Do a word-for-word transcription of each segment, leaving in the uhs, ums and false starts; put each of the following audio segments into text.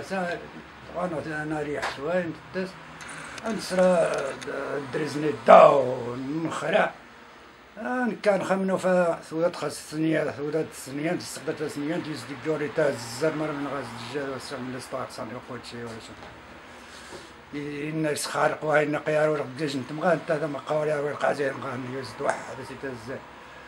ساعة أنا أنا ريح شوية نتدس نسرى درزني الداو نخرع كان خمنو فا ثودات خاص الثنية ثودات الثنية تستقبل الثنية تيز دي جوري تاع الزرمر من غاز الدجاج وسام من السطاق صاني وقود شي ولا شي الناس خارقوا هاي النقيار ولا الدجاج نتمغا انت ما قاوري ولا القازين غاني يوزد واحد بس يتزا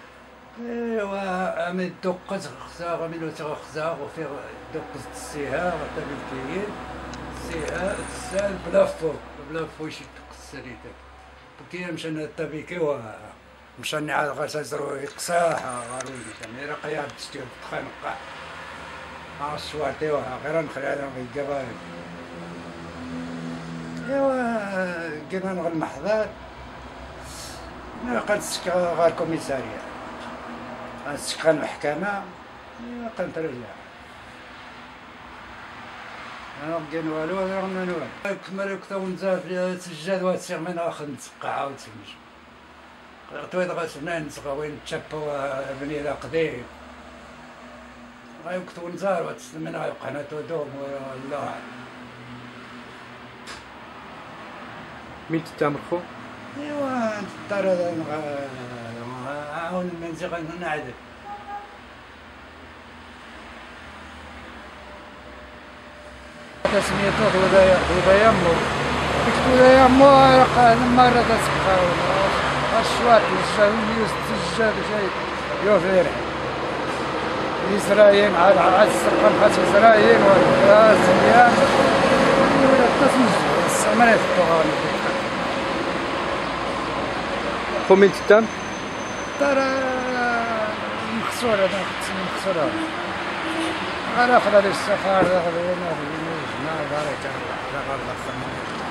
ايوا امي دوقز خزاغ امي لو تغ خزاغ وفي دوقز السيها غتا بالكيين السيها السال بلا فوق بلا فوق شي تقسريتك بكي مشى التبيكي و مشاني على غاس زرو يقصاح غاروي يعني رقيا تشتي تخنقع ها السوارتي وها غير نخلي عليهم القبائل ايوا كيما نغ المحضر قد سكا غا الكوميسارية سكا المحكمة ايوا قد ترجع انا كان والو غير من والو كمل كتو نزال في السجاد واتسيغ من اخر نتسقع عاود تمشي غطويت غاسنا نسقى وين تشابوا بني لا قديم غايكتو نزار واتسمن غاي قناتو دوم والله مين تتامرخو؟ ايوا ترى عاون منزل نعدل تسميته هدايا هدايا مو هدايا مو مرة تسقى الشوارع الشاوي يستجاب شيء يوفير إسرائيل على عز القنفة إسرائيل والزيان ولا التصميم السمرة الطغاني كومين تتام؟ ترى مخسورة هذا مخسورة غير أخذ للسفارة أخذ هنا في الجنوب ما بارك الله على غير الخمر